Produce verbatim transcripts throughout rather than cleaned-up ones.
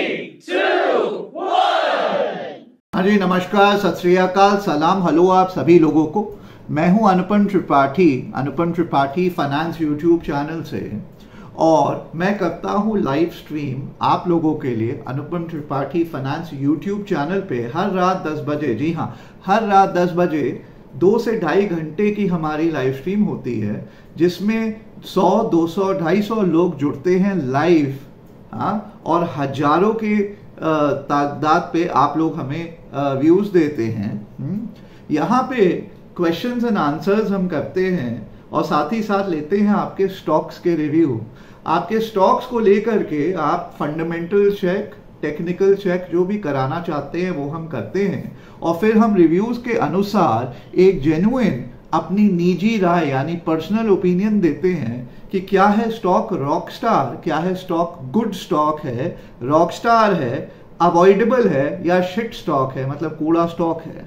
हाँ जी, नमस्कार, सत श्री अकाल, सलाम, हेलो आप सभी लोगों को। मैं हूं Anupam Tripathi, Anupam Tripathi finance YouTube channel से, और मैं करता हूं लाइव स्ट्रीम आप लोगों के लिए Anupam Tripathi finance YouTube channel पे हर रात दस बजे। जी हाँ, हर रात दस बजे दो से ढाई घंटे की हमारी लाइव स्ट्रीम होती है, जिसमें सौ, दो सौ, ढाई सौ लोग जुड़ते हैं लाइव। हाँ, और हजारों के तादाद पे आप लोग हमें व्यूज देते हैं। यहाँ पे क्वेश्चंस एंड आंसर्स हम करते हैं, और साथ ही साथ लेते हैं आपके स्टॉक्स के रिव्यू। आपके स्टॉक्स को लेकर के आप फंडामेंटल चेक, टेक्निकल चेक जो भी कराना चाहते हैं वो हम करते हैं, और फिर हम रिव्यूज के अनुसार एक जेन्युइन अपनी निजी राय यानी पर्सनल ओपिनियन देते हैं कि क्या है स्टॉक रॉकस्टार, क्या है स्टॉक गुड स्टॉक है, रॉकस्टार है, अवॉइडेबल है, या शिट स्टॉक है, मतलब कूड़ा स्टॉक है।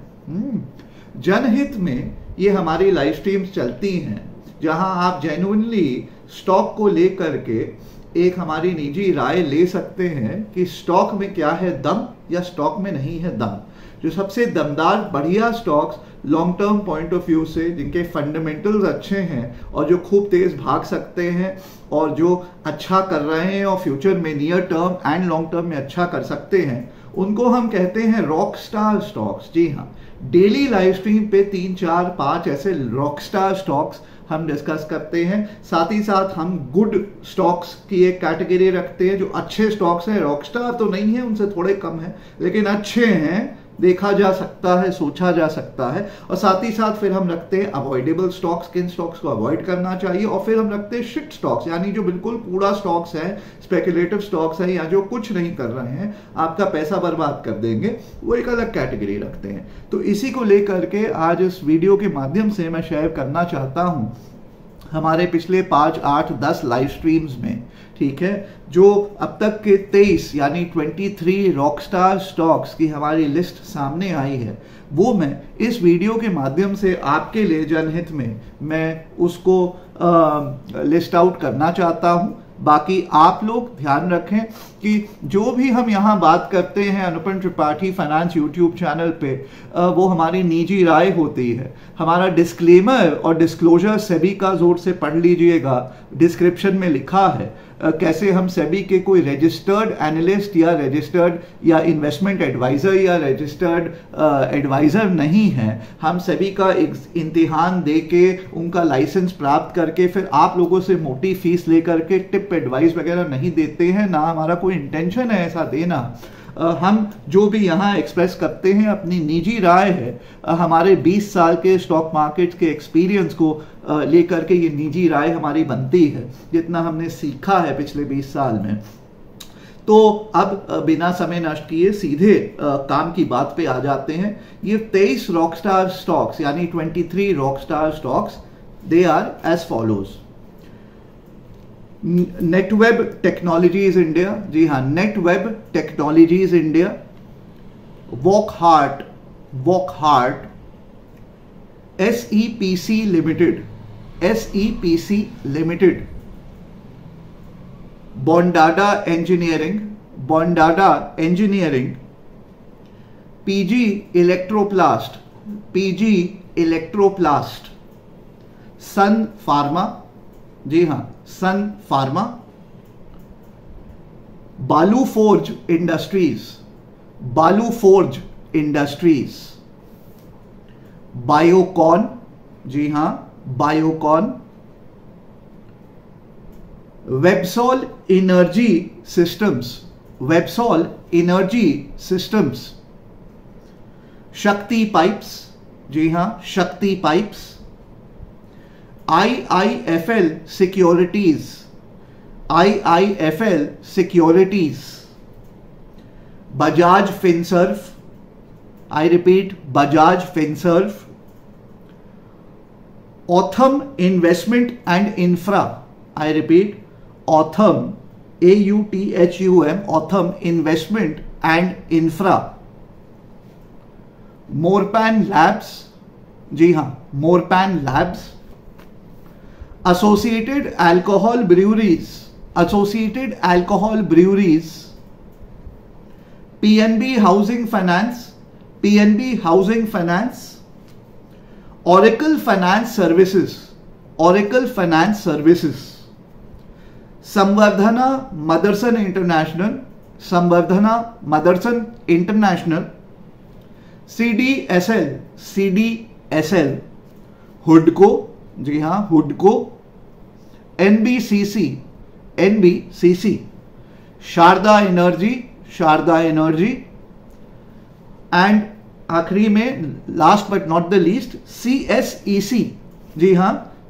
जनहित में ये हमारी लाइव स्ट्रीम्स चलती हैं, जहां आप जेन्युइनली स्टॉक को लेकर के एक हमारी निजी राय ले सकते हैं कि स्टॉक में क्या है दम या स्टॉक में नहीं है दम। जो सबसे दमदार बढ़िया stocks long term point of view से, जिनके फंडामेंटल्स अच्छे हैं और जो खूब तेज भाग सकते हैं और जो अच्छा कर रहे हैं और फ्यूचर में near term and long term में अच्छा कर सकते हैं, उनको हम कहते हैं रॉक स्टार स्टॉक्स। जी हाँ, डेली लाइव स्ट्रीम पे तीन चार पांच ऐसे रॉक स्टार स्टॉक्स हम डिस्कस करते हैं। साथ ही साथ हम गुड स्टॉक्स की एक कैटेगरी रखते हैं, जो अच्छे स्टॉक्स हैं, रॉकस्टार तो नहीं है, उनसे थोड़े कम है, लेकिन अच्छे हैं, देखा जा सकता है, सोचा जा सकता है। और साथ ही साथ फिर हम रखते हैं अवॉइडेबल स्टॉक्स, किन स्टॉक्स को अवॉइड करना चाहिए, और फिर हम रखते हैं शिट स्टॉक्स, यानी जो बिल्कुल कूड़ा स्टॉक्स है, स्पेकुलेटिव स्टॉक्स है, या जो कुछ नहीं कर रहे हैं, आपका पैसा बर्बाद कर देंगे, वो एक अलग कैटेगरी रखते हैं। तो इसी को लेकर के आज इस वीडियो के माध्यम से मैं शेयर करना चाहता हूं हमारे पिछले पाँच, आठ, दस लाइव स्ट्रीम्स में, ठीक है, जो अब तक के तेईस यानी तेईस रॉकस्टार स्टॉक्स की हमारी लिस्ट सामने आई है, वो मैं इस वीडियो के माध्यम से आपके लिए जनहित में मैं उसको आ, लिस्ट आउट करना चाहता हूं। बाकी आप लोग ध्यान रखें कि जो भी हम यहाँ बात करते हैं Anupam Tripathi finance YouTube channel पे, वो हमारी निजी राय होती है। हमारा डिस्क्लेमर और डिस्क्लोजर सेबी का जोर से पढ़ लीजिएगा, डिस्क्रिप्शन में लिखा है कैसे हम सेबी के कोई रजिस्टर्ड एनालिस्ट या रजिस्टर्ड या इन्वेस्टमेंट एडवाइजर या रजिस्टर्ड एडवाइजर नहीं हैं। हम सेबी का एक इम्तिहान दे के, उनका लाइसेंस प्राप्त करके, फिर आप लोगों से मोटी फीस लेकर के टिप एडवाइस वगैरह नहीं देते हैं, ना हमारा कोई इंटेंशन है ऐसा देना। Uh, हम जो भी यहाँ एक्सप्रेस करते हैं अपनी निजी राय है, uh, हमारे बीस साल के स्टॉक मार्केट के एक्सपीरियंस को uh, लेकर के ये निजी राय हमारी बनती है, जितना हमने सीखा है पिछले बीस साल में। तो अब uh, बिना समय नष्ट किए सीधे uh, काम की बात पे आ जाते हैं। ये तेईस रॉकस्टार स्टॉक्स यानी तेईस rockstar stocks, they are as follows. Netweb technologies India, जी हाँ, Netweb technologies India, Wockhardt Wockhardt SEPC limited SEPC limited, Bondada engineering Bondada engineering, PG electroplast PG electroplast, sun pharma, जी हाँ, sun pharma, Balu forge industries Balu forge industries, Biocon, जी हां, Biocon, Websol energy systems Websol energy systems, Shakti pipes, जी हां, Shakti pipes, I I F L securities I I F L securities, Bajaj Finserv, I repeat Bajaj Finserv, Authum investment and infra, I repeat Authum, A U T H U M, Authum investment and infra, Morepen labs, जी हां, Morepen labs, associated alcohol breweries associated alcohol breweries, PNB housing finance, PNB housing finance, Oracle finance services, Oracle finance services, Samvardhana Motherson international, Samvardhana Motherson international, CDSL, CDSL, हुडको, जी हां हुडको, NBCC, NBCC, Sharda energy, Sharda energy, and आखिरी में last but not the least CSEC, जी हां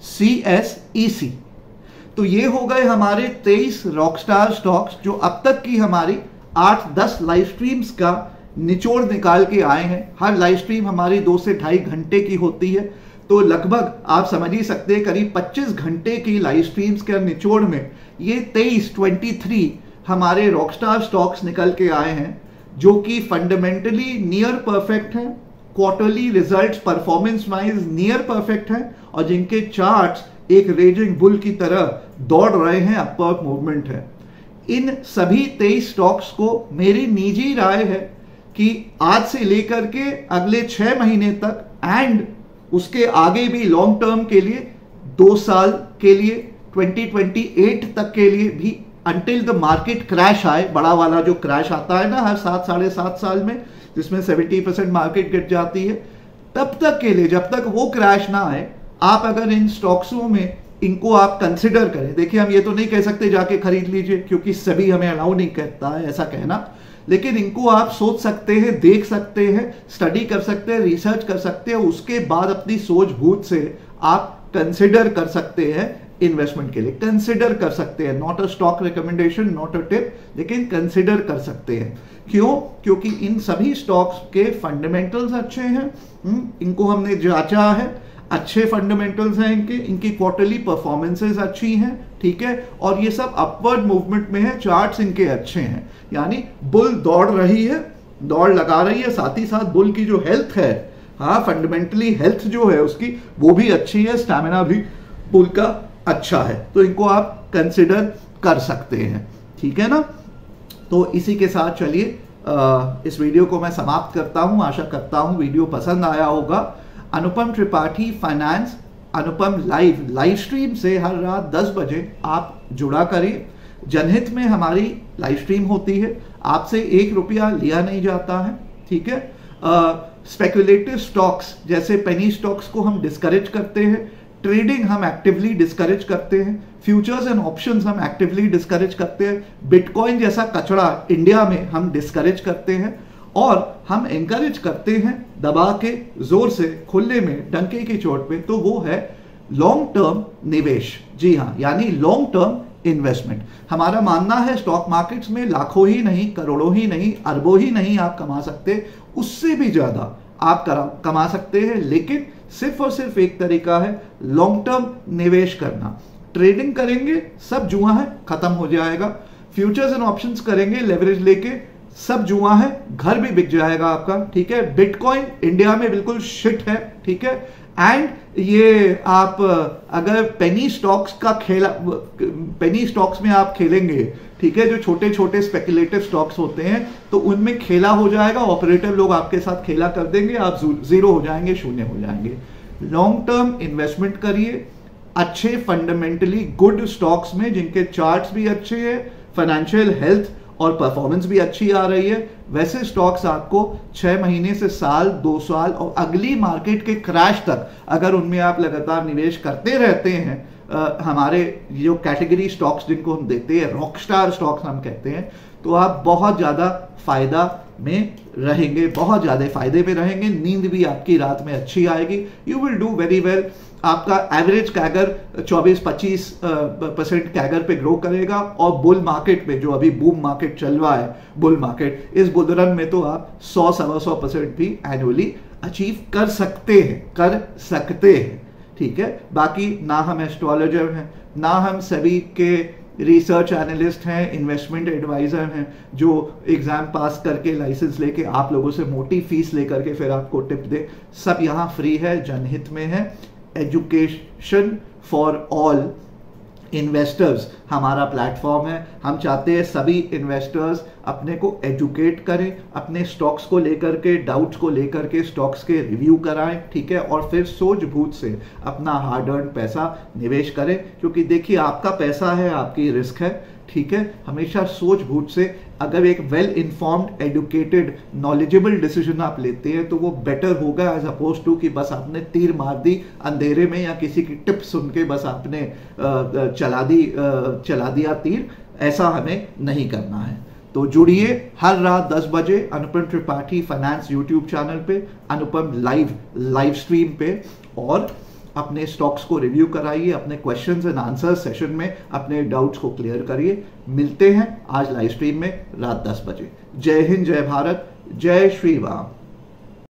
CSEC. तो ये हो गए हमारे तेईस रॉकस्टार स्टॉक्स जो अब तक की हमारी आठ दस लाइव स्ट्रीम्स का निचोड़ निकाल के आए हैं। हर लाइव स्ट्रीम हमारी दो से ढाई घंटे की होती है, तो लगभग आप समझ ही सकते हैं करीब पच्चीस घंटे की लाइव स्ट्रीम्स के निचोड़ में ये तेईस तेईस हमारे रॉकस्टार स्टॉक्स निकल के आए हैं, जो कि फंडामेंटली नियर परफेक्ट हैं, quarterly results performance wise near perfect हैं, और जिनके चार्ट्स एक रेजिंग बुल की तरह दौड़ रहे हैं, अपवर्ड मूवमेंट है। इन सभी तेईस स्टॉक्स को मेरी निजी राय है कि आज से लेकर के अगले छह महीने तक एंड उसके आगे भी लॉन्ग टर्म के लिए, दो साल के लिए, ट्वेंटी ट्वेंटी एट तक के लिए भी, अंटिल द मार्केट क्रैश आए, बड़ा वाला जो क्रैश आता है ना हर सात साढ़े सात साल में, जिसमें सेवेंटी परसेंट मार्केट गिर जाती है, तब तक के लिए, जब तक वो क्रैश ना आए, आप अगर इन स्टॉक्सों में इनको आप कंसिडर करें। देखिए, हम ये तो नहीं कह सकते जाके खरीद लीजिए, क्योंकि सभी हमें अलाउ नहीं करता है ऐसा कहना, लेकिन इनको आप सोच सकते हैं, देख सकते हैं, स्टडी कर सकते हैं, रिसर्च कर सकते हैं, उसके बाद अपनी सोच बूझ से आप कंसिडर कर सकते हैं इन्वेस्टमेंट के लिए, कंसिडर कर सकते हैं। Not a stock recommendation, not a tip, लेकिन कंसिडर कर सकते हैं। क्यों? क्योंकि इन सभी स्टॉक्स के फंडामेंटल्स अच्छे हैं, इनको हमने जांचा है, अच्छे फंडामेंटल्स हैं इनके, इनकी क्वार्टरली परफॉर्मेंसेस अच्छी हैं, ठीक है, और ये सब अपवर्ड मूवमेंट में है, चार्ट्स इनके अच्छे हैं, यानी बुल दौड़ रही है, दौड़ लगा रही है, साथ ही साथ बुल की जो हेल्थ है, हाँ फंडामेंटली हेल्थ जो है उसकी वो भी अच्छी है, स्टैमिना भी बुल का अच्छा है, तो इनको आप कंसिडर कर सकते हैं, ठीक है ना। तो इसी के साथ चलिए इस वीडियो को मैं समाप्त करता हूं। आशा करता हूं वीडियो पसंद आया होगा। Anupam Tripathi finance, Anupam live live stream से हर रात दस बजे आप जुड़ा करिए। जनहित में हमारी लाइव स्ट्रीम होती है, आपसे एक रुपया लिया नहीं जाता है, ठीक है। स्पेकुलेटिव स्टॉक्स जैसे पेनी स्टॉक्स को हम डिस्करेज करते हैं, ट्रेडिंग हम एक्टिवली डिस्करेज करते हैं, फ्यूचर्स एंड ऑप्शंस हम एक्टिवली डिस्करेज करते हैं, बिटकॉइन जैसा कचरा इंडिया में हम डिस्करेज करते हैं, और हम एनकरेज करते हैं दबा के जोर से खुले में डंके की चोट पे, तो वो है लॉन्ग टर्म निवेश। जी हाँ, यानी लॉन्ग टर्म इन्वेस्टमेंट। हमारा मानना है स्टॉक मार्केट्स में लाखों ही नहीं, करोड़ों ही नहीं, अरबों ही नहीं आप कमा सकते, उससे भी ज्यादा आप कमा सकते हैं, लेकिन सिर्फ और सिर्फ एक तरीका है लॉन्ग टर्म निवेश करना। ट्रेडिंग करेंगे सब जुआ है, खत्म हो जाएगा। फ्यूचर्स एंड ऑप्शंस करेंगे लेवरेज लेके, सब जुआ है, घर भी बिक जाएगा आपका, ठीक है। बिटकॉइन इंडिया में बिल्कुल शिट है, ठीक है। एंड ये आप अगर पेनी स्टॉक्स का खेला, पेनी स्टॉक्स में आप खेलेंगे, ठीक है, जो छोटे छोटे स्पेकुलेटिव स्टॉक्स होते हैं, तो उनमें खेला हो जाएगा, ऑपरेटर लोग आपके साथ खेला कर देंगे, आप जीरो हो जाएंगे, शून्य हो जाएंगे। लॉन्ग टर्म इन्वेस्टमेंट करिए अच्छे फंडामेंटली गुड स्टॉक्स में, जिनके चार्ट्स भी अच्छे हैं, फाइनेंशियल हेल्थ और परफॉर्मेंस भी अच्छी आ रही है, वैसे स्टॉक्स आपको छह महीने से साल, दो साल और अगली मार्केट के क्रैश तक अगर उनमें आप लगातार निवेश करते रहते हैं, आ, हमारे जो कैटेगरी स्टॉक्स जिनको हम देते हैं, रॉकस्टार स्टॉक्स हम कहते हैं, तो आप बहुत ज्यादा फायदा में रहेंगे, बहुत ज्यादा फायदे में रहेंगे। नींद भी आपकी रात में अच्छी आएगी, you will do very well. आपका एवरेज कैगर चौबीस पच्चीस परसेंट कैगर पे ग्रो करेगा, और बुल मार्केट में जो अभी बूम मार्केट चल रहा है, बुल मार्केट, इस बुल रन में तो आप सौ सवा सौ परसेंट भी एनुअली अचीव कर सकते हैं, कर सकते हैं, ठीक है। बाकी ना हम एस्ट्रोलॉजर हैं, ना हम सभी के रिसर्च एनालिस्ट हैं, इन्वेस्टमेंट एडवाइजर हैं, जो एग्जाम पास करके लाइसेंस लेके आप लोगों से मोटी फीस लेकर के फिर आपको टिप दे। सब यहाँ फ्री है, जनहित में है। एजुकेशन फॉर ऑल इन्वेस्टर्स हमारा प्लेटफॉर्म है। हम चाहते हैं सभी इन्वेस्टर्स अपने को एजुकेट करें, अपने स्टॉक्स को लेकर के, डाउट्स को लेकर के स्टॉक्स के रिव्यू कराएं, ठीक है, और फिर सूझबूझ से अपना हार्ड अर्न पैसा निवेश करें। क्योंकि देखिए आपका पैसा है, आपकी रिस्क है, ठीक है। हमेशा सूझबूझ से अगर एक well informed, educated, knowledgeable decision आप लेते हैं तो वो बेटर होगा एज अपोज टू कि बस आपने तीर मार दी अंधेरे में, या किसी की टिप सुन के बस आपने चला दी चला दिया तीर। ऐसा हमें नहीं करना है। तो जुड़िए हर रात दस बजे Anupam Tripathi finance YouTube channel पे, अनुपम लाइव लाइव स्ट्रीम पे, और अपने स्टॉक्स को रिव्यू कराइए, अपने क्वेश्चंस एंड आंसर सेशन में अपने डाउट्स को क्लियर करिए। मिलते हैं आज लाइव स्ट्रीम में रात दस बजे। जय हिंद, जय भारत, जय श्री राम।